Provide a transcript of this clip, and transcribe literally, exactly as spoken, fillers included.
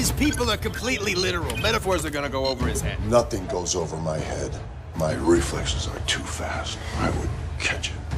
His people are completely literal. Metaphors are gonna go over his head. Nothing goes over my head. My reflexes are too fast. I would catch it.